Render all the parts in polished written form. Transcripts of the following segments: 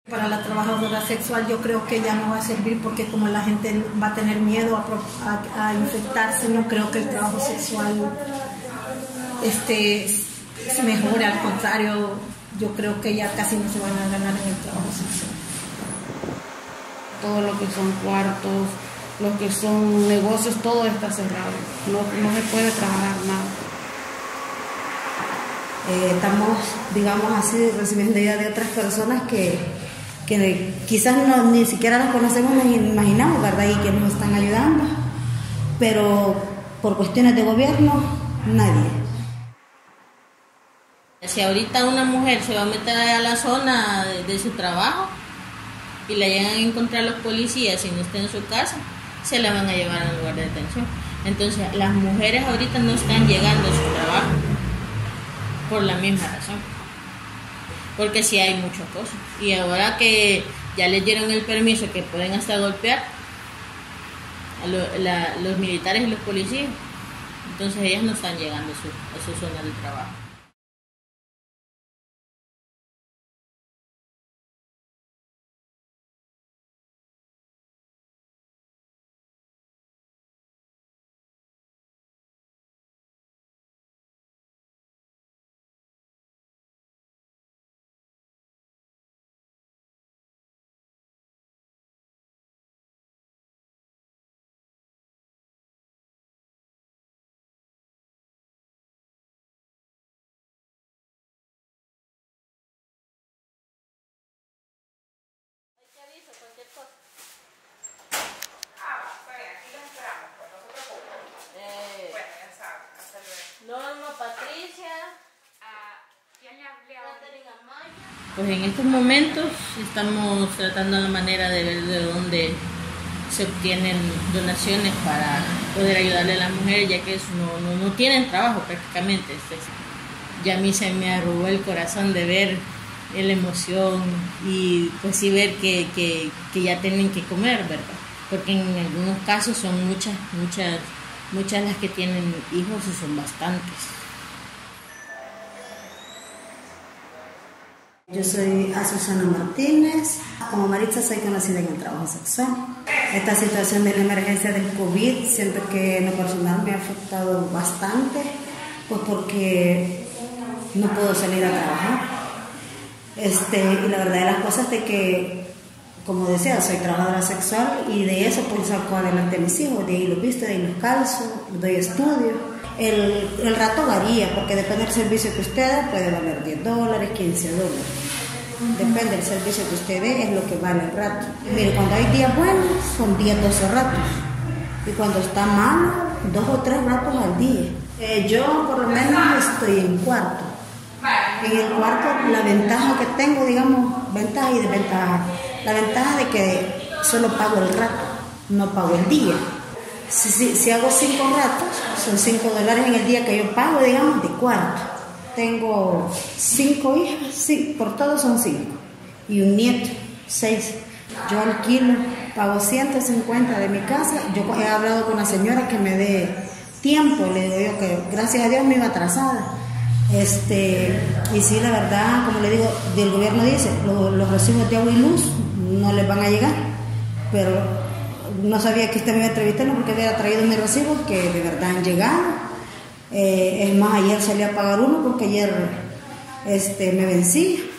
Para la trabajadora sexual yo creo que ya no va a servir porque como la gente va a tener miedo a infectarse, no creo que el trabajo sexual se mejore, al contrario, yo creo que ya casi no se van a ganar en el trabajo sexual. Todo lo que son cuartos, lo que son negocios, todo está cerrado, no se puede trabajar nada. Estamos, digamos así, recibiendo ideas de otras personas que quizás ni siquiera las conocemos ni imaginamos, ¿verdad? Y que nos están ayudando, pero por cuestiones de gobierno, nadie. Si ahorita una mujer se va a meter a la zona de su trabajo y la llegan a encontrar los policías y no está en su casa, se la van a llevar al lugar de detención. Entonces, las mujeres ahorita no están llegando a su trabajo por la misma razón, porque sí hay muchas cosas. Y ahora que ya les dieron el permiso que pueden hasta golpear a los militares y los policías, entonces ellas no están llegando a su zona de trabajo. Cualquier cosa. Aquí los esperamos, pues no se preocupen. Bueno, ya saben, hasta luego. Norma, Patricia, ¿quién le habló? Catherine Amaya. Pues en estos momentos estamos tratando la manera de ver de dónde se obtienen donaciones para poder ayudarle a las mujeres, ya que no tienen trabajo prácticamente. Ya a mí se me arrugó el corazón de ver la emoción y pues sí ver que ya tienen que comer, ¿verdad? Porque en algunos casos son muchas las que tienen hijos y son bastantes. Yo soy Azucena Martínez. Como Maritza soy conocida en el trabajo sexual. Esta situación de la emergencia del COVID siento que en lo personal me ha afectado bastante, pues porque no puedo salir a trabajar. Y la verdad de las cosas es de que, como decía, soy trabajadora sexual y de eso pues saco adelante a mis hijos, de ahí los visto, de ahí los calzo, les doy estudio. El rato varía porque depende del servicio que usted da, puede valer $10, $15. Depende del servicio que usted dé, es lo que vale el rato. Mire, cuando hay días buenos son 10, 12 ratos y cuando está malo, 2 o 3 ratos al día. Yo por lo menos estoy en cuarto. En el cuarto la ventaja que tengo, digamos, ventaja y desventaja. La ventaja de que solo pago el rato, no pago el día. Si hago 5 ratos, son $5 en el día que yo pago, digamos, de cuarto. Tengo 5 hijas, sí, por todos son 5. Y un nieto, 6. Yo alquilo, pago 150 de mi casa. Yo he hablado con la señora que me dé tiempo, le digo yo que gracias a Dios me iba atrasada. Y sí, la verdad, como le digo, el gobierno dice, los recibos de agua y luz no les van a llegar, pero no sabía que usted me iba a entrevistar porque había traído mis recibos que de verdad han llegado. Es más, ayer salí a pagar uno porque ayer me vencí.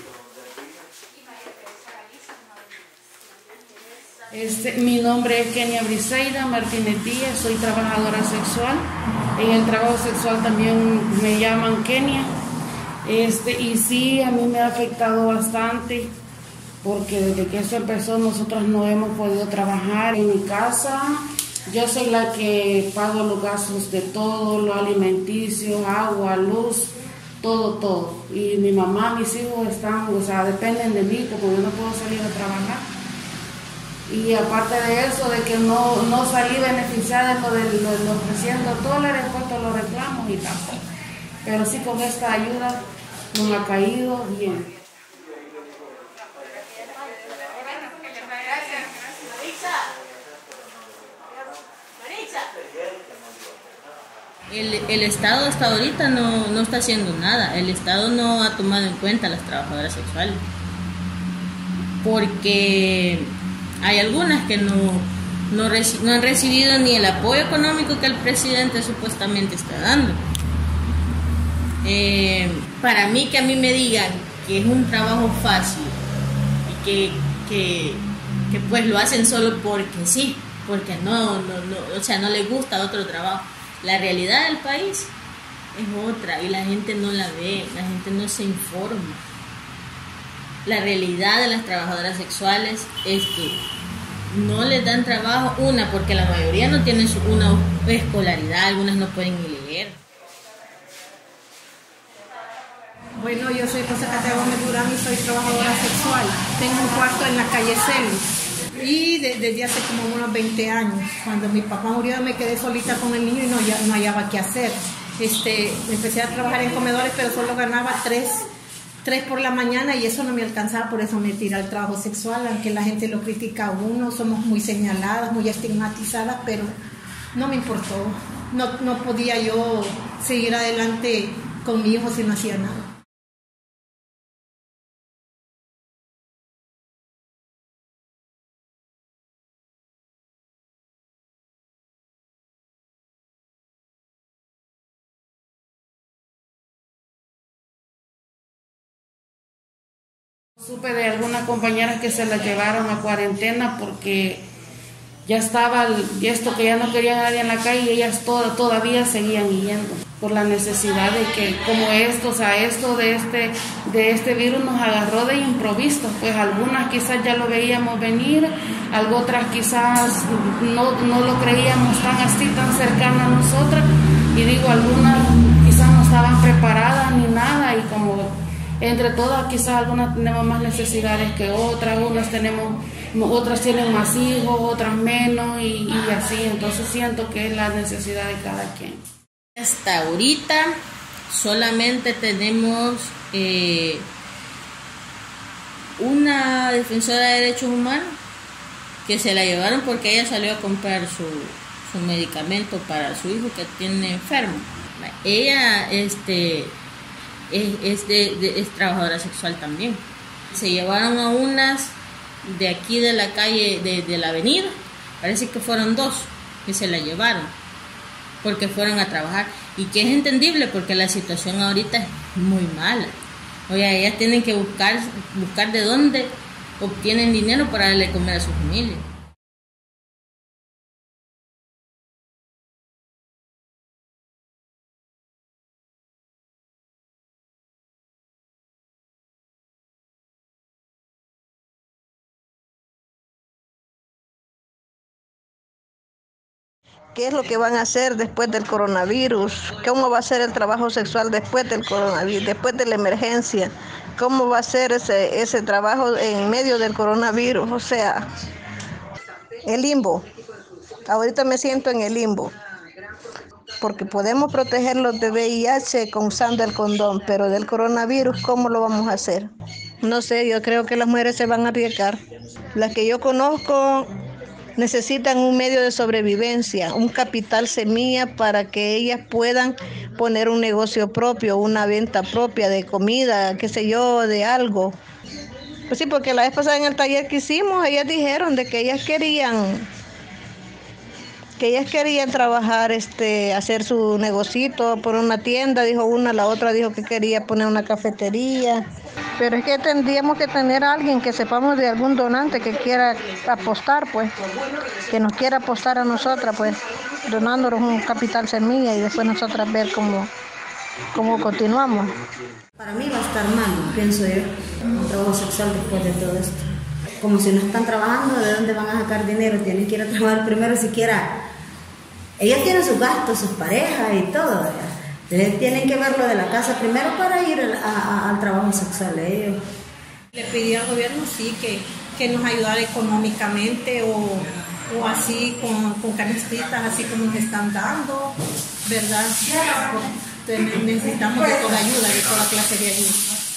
Mi nombre es Kenia Briseida Martínez Díaz, soy trabajadora sexual. En el trabajo sexual también me llaman Kenia. Y sí, a mí me ha afectado bastante porque desde que esto empezó nosotros no hemos podido trabajar. En mi casa yo soy la que pago los gastos de todo, lo alimenticio, agua, luz, todo. Y mi mamá, mis hijos dependen de mí porque yo no puedo salir a trabajar. Y aparte de eso, de que no salí beneficiada de los $300, pues todos los reclamos y tampoco. Pero sí, con esta ayuda nos ha caído bien. El Estado hasta ahorita no está haciendo nada. El Estado no ha tomado en cuenta a las trabajadoras sexuales. porque hay algunas que no han recibido ni el apoyo económico que el presidente supuestamente está dando. Para mí, que a mí me digan que es un trabajo fácil y que pues lo hacen solo porque sí, porque no, o sea, no les gusta otro trabajo. La realidad del país es otra y la gente no la ve, la gente no se informa. La realidad de las trabajadoras sexuales es que no les dan trabajo, porque la mayoría no tienen una escolaridad, algunas no pueden ni leer. Bueno, yo soy José Katia Gómez Durán y soy trabajadora sexual. Tengo un cuarto en la calle Celis y desde hace como unos 20 años. Cuando mi papá murió me quedé solita con el niño y no hallaba qué hacer. Empecé a trabajar en comedores, pero solo ganaba 3 por la mañana y eso no me alcanzaba, por eso me tiré al trabajo sexual, aunque la gente lo critica a uno, somos muy señaladas, muy estigmatizadas, pero no me importó. No podía yo seguir adelante con mi hijo si no hacía nada. Supe de algunas compañeras que se las llevaron a cuarentena porque ya estaba esto que ya no quería nadie en la calle y ellas todavía seguían yendo por la necesidad de que como esto de este virus nos agarró de improviso, pues algunas quizás ya lo veíamos venir, otras quizás no lo creíamos tan cercano a nosotras y digo, algunas quizás no estaban preparadas ni nada y como entre todas quizás algunas tenemos más necesidades que otras, otras tienen más hijos, otras menos y así, entonces siento que es la necesidad de cada quien. Hasta ahorita solamente tenemos una defensora de derechos humanos que se la llevaron porque ella salió a comprar su medicamento para su hijo que tiene enfermo. Ella es trabajadora sexual también. Se llevaron a unas de aquí de la calle, de la avenida, parece que fueron 2 que se la llevaron porque fueron a trabajar y que es entendible porque la situación ahorita es muy mala. Oye, ellas tienen que buscar de dónde obtienen dinero para darle de comer a su familia. ¿Qué es lo que van a hacer después del coronavirus? ¿Cómo va a ser el trabajo sexual después del coronavirus, después de la emergencia? ¿Cómo va a ser ese trabajo en medio del coronavirus? O sea, el limbo. Ahorita me siento en el limbo. Porque podemos protegerlos de VIH usando el condón, pero del coronavirus, ¿cómo lo vamos a hacer? No sé, yo creo que las mujeres se van a arriesgar. Las que yo conozco necesitan un medio de sobrevivencia, un capital semilla para que ellas puedan poner un negocio propio, una venta propia de comida, qué sé yo, de algo. Pues sí, porque la vez pasada en el taller que hicimos, ellas dijeron de que ellas querían trabajar, hacer su negocito, poner una tienda, dijo una, la otra dijo que quería poner una cafetería. Pero es que tendríamos que tener a alguien que sepamos de algún donante que quiera apostar, pues, que nos quiera apostar a nosotras, pues, donándonos un capital semilla y después nosotras ver cómo continuamos. Para mí va a estar mal, pienso yo, un trabajo sexual después de todo esto. Como si no están trabajando, ¿de dónde van a sacar dinero? Tienen que ir a trabajar primero siquiera. Ellos tienen sus gastos, sus parejas y todo, ¿verdad? Entonces tienen que ver lo de la casa primero para ir al trabajo sexual ellos. Le pedí al gobierno, sí, que nos ayudara económicamente o así con canistitas, así como nos están dando, ¿verdad? Entonces necesitamos de toda ayuda, de toda clase de ayuda.